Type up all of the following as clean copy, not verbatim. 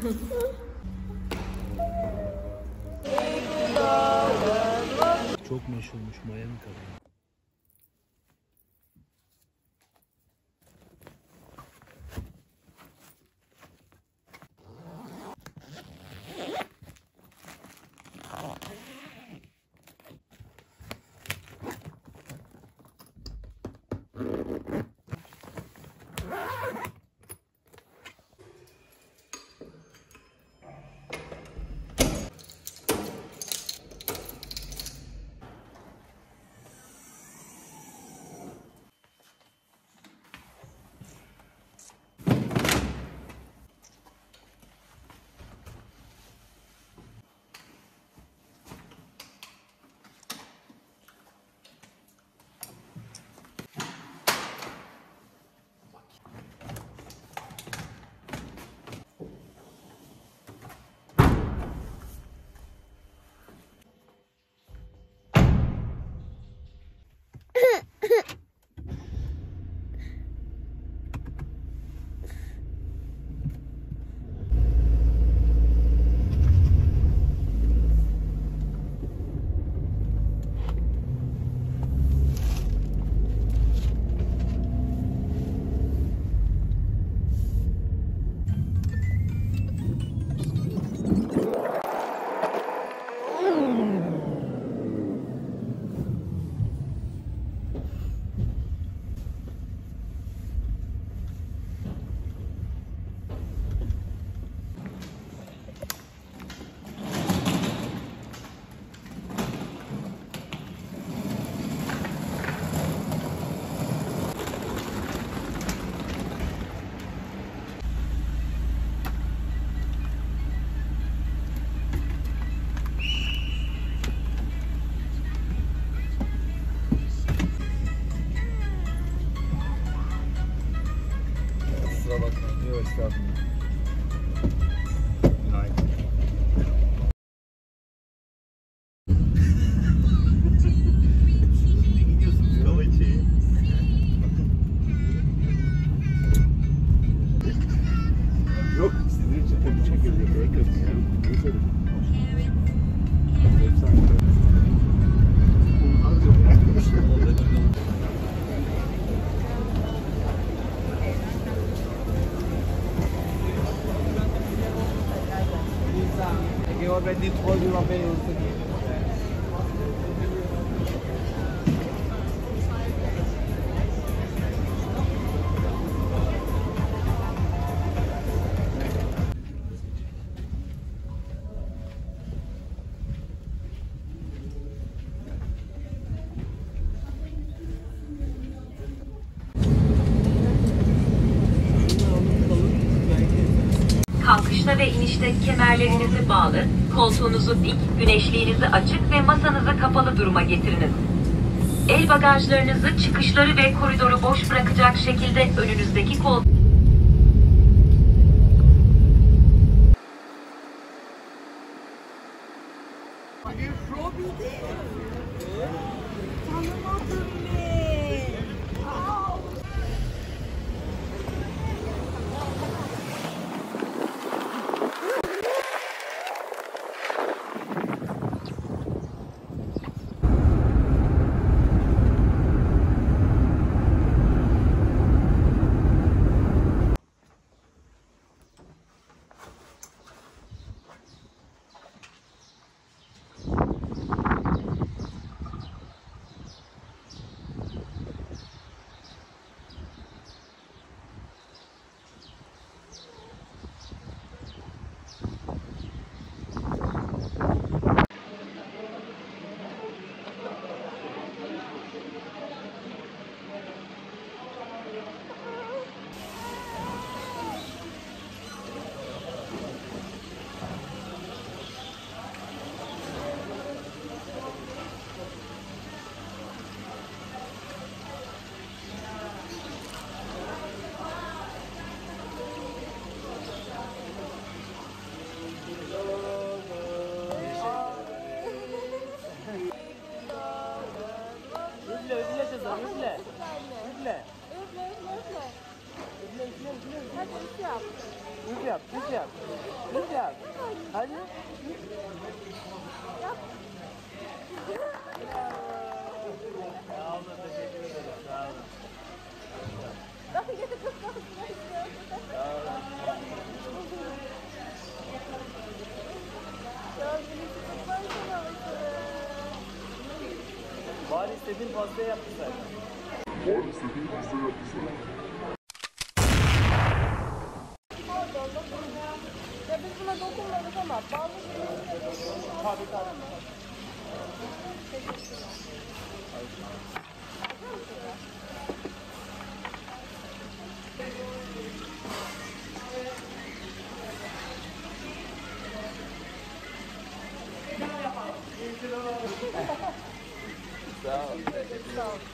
Çok meşhurmuş Miami kadını. Kusura bakma. Yok estağfurullah. Günaydın. Ne gidiyorsun? Hava içi. Yok sizin için tabii çekildi. Bekledim ya. Ne söyledim? He already told you about it. Kalkışta ve inişte kemerlerinizi bağlı, koltuğunuzu dik, güneşliğinizi açık ve masanızı kapalı duruma getiriniz. El bagajlarınızı çıkışları ve koridoru boş bırakacak şekilde önünüzdeki koltuğa Üfle. Hadi üfle yap. Düz yap, düz yap. Düz yap. Hadi. Yap. Sağ olun, teşekkür ederim. Sağ olun. Bari istediğin pastayı yaptı zaten. Ya biz buna dokunmadık ama bazı şeyleri Tabii tabii. Sağ ol. Sağ ol.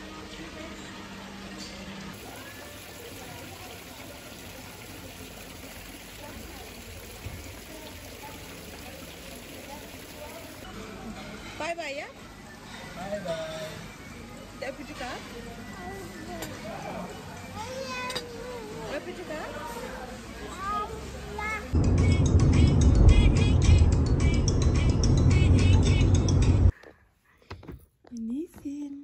Bay bay ya. Bay bay. Öpücük at. Öpücük at. Anneciğim.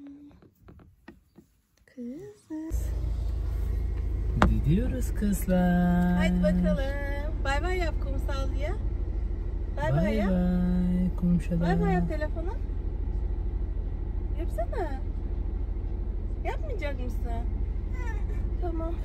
Kızım. Gidiyoruz kızlar. Hadi bakalım. Bay bay yap kumsallıya. Bay bay yap. Bay kumşala. Bay bay yap telefona. Yapsana. Yapmayacak mısın? Tamam.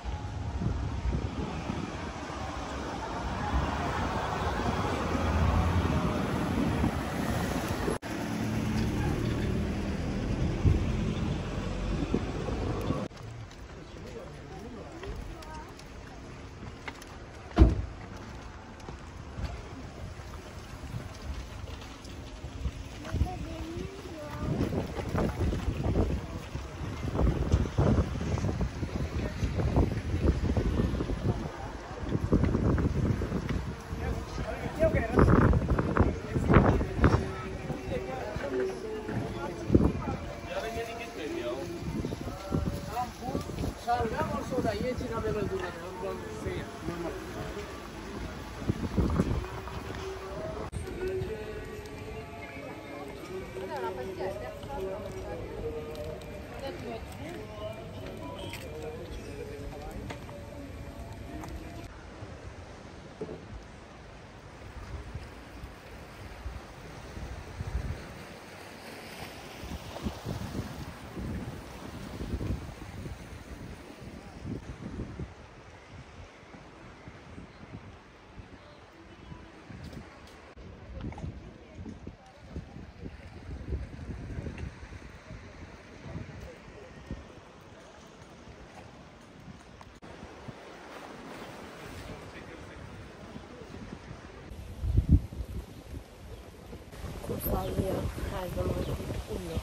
Kumsallıya her zaman uyuyor.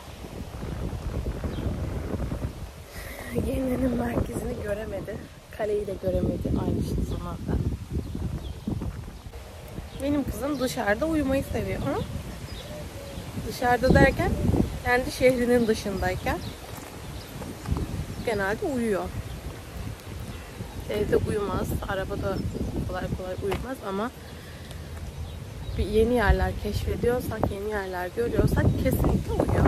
Geminin merkezini göremedi. Kaleyi de göremedi aynı zamanda. Benim kızım dışarıda uyumayı seviyor. Hı? Dışarıda derken kendi şehrinin dışındayken genelde uyuyor. Evde uyumaz, arabada kolay kolay uyumaz ama bir yeni yerler keşfediyorsak, yeni yerler görüyorsak kesinlikle uyuyor.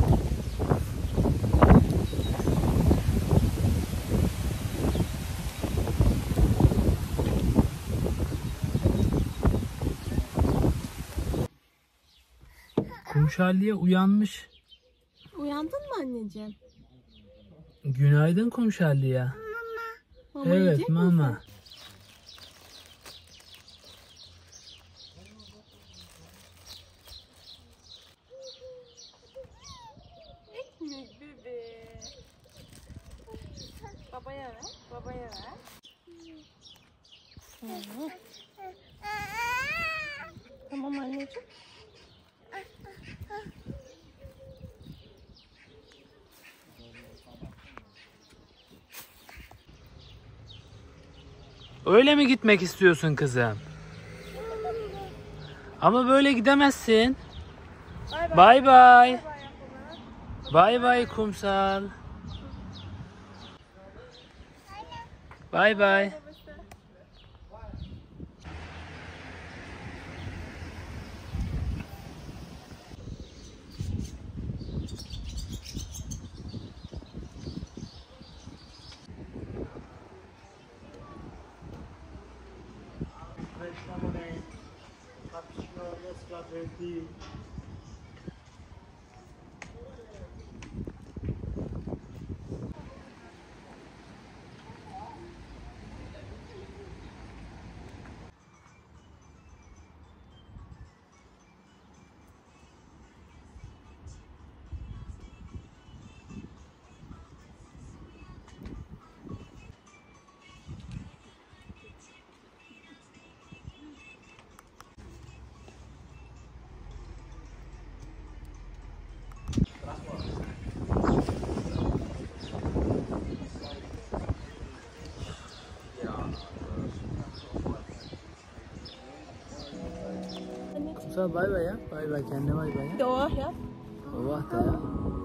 Kumşalliye uyanmış. Uyandın mı anneciğim? Günaydın Kumşalliye. Mama Evet yiyecek mama. misin? Ekmek bebe. Babaya ver, babaya ver. Hı. Tamam anneciğim. Öyle mi gitmek istiyorsun kızım? Ama böyle gidemezsin. Bay bay. Bay bay kumsal. Bay bay. Kumsal bay bay ya. Bay bay, kendine bay bay ya. Doğa ya. Allah da ya.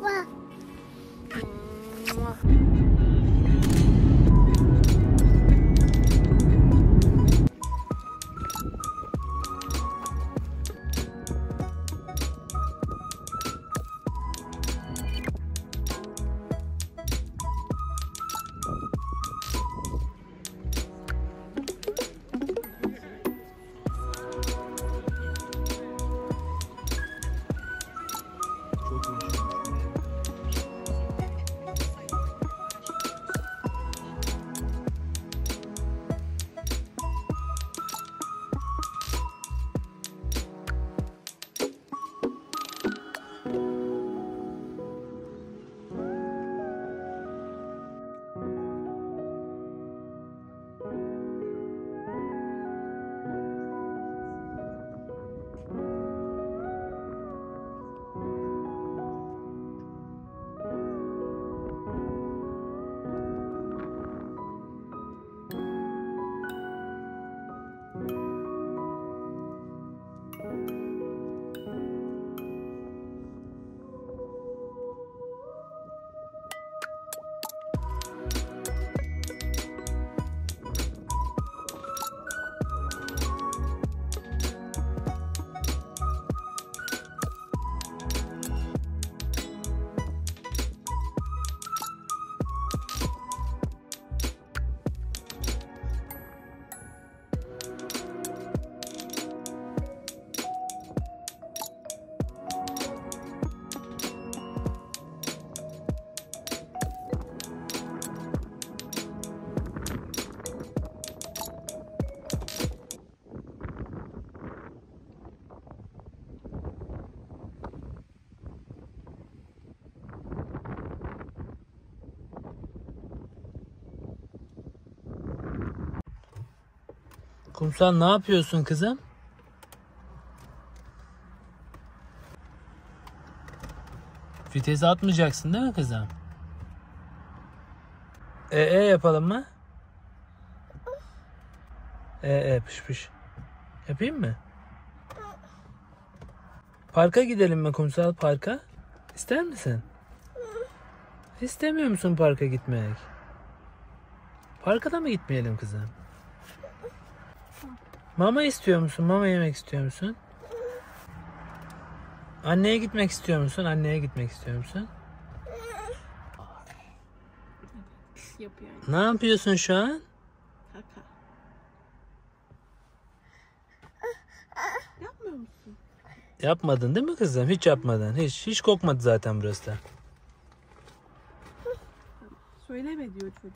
Kumsal ne yapıyorsun kızım? Vitesi atmayacaksın değil mi kızım? Yapalım mı? Pış pış. Yapayım mı? Parka gidelim mi Kumsal, parka? İster misin? İstemiyor musun parka gitmek? Parka da mı gitmeyelim kızım? Mama istiyor musun? Mama yemek istiyor musun? Anneye gitmek istiyor musun? Anneye gitmek istiyor musun? Yapıyor. Ne yapıyorsun şu an? Kaka. Yapmıyor musun? Yapmadın değil mi kızım? Hiç yapmadın. Hiç kokmadı zaten burası da. Söyleme diyor çocuk.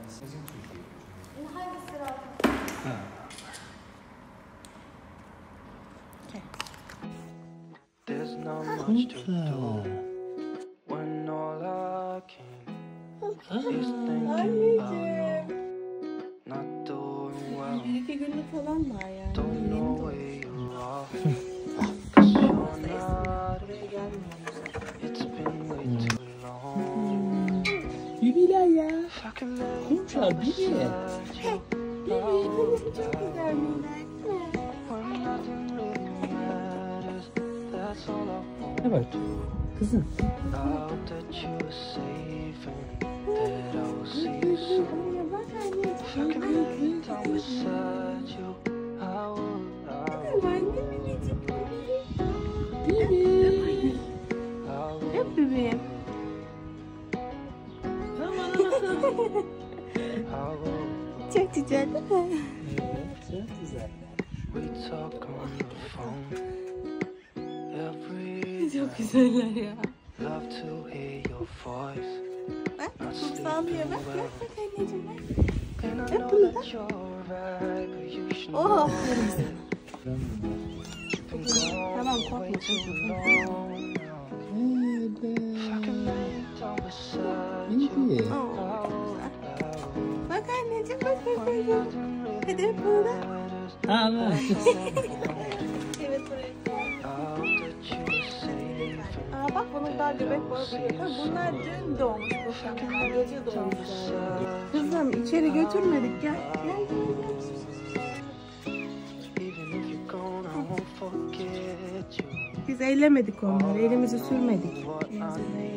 There's not much to do when all I can is thinking about you. Not doing well. Bir iki günlük falan var yani. Don't know where you are. 'Cause you're not here. It's been way too long. Bibiler ya. If I can lay Kumşar bibi. beside you, when nothing really matters, that's all I want. Ne var? Kızım. I hope that you are safe and that I will see you soon. If I can lay down beside you, I will. Hep bebeğim. Çok güzel değil mi? Evet, çok güzel. We talk on the phone every Çok güzeller ya. love to hear your voice. Bak, Not sallıyor sleeping bak. well. Bak anneciğim bak. And I Hep know bunu da. that you're right, but you should Oh, know aferin that sana. you've been gone Tamam, way korkma, too korkma. long now. If I can lay down beside you, İyi. Oh, I will. bak anneciğim bak bak bak. When nothing Hadi really öp bunu da. matters, Ha bak. Evet buraya. I hope that you are safe and Aa bak bunun daha göbek bağı duruyor. Bunlar dün doğmuş bu şampiyon. Gece doğmuşlar. Kızım içeri götürmedik gel. Gel gel gel. even if you're gone, I won't forget you. Biz ellemedik onları. Elimizi sürmedik. What I need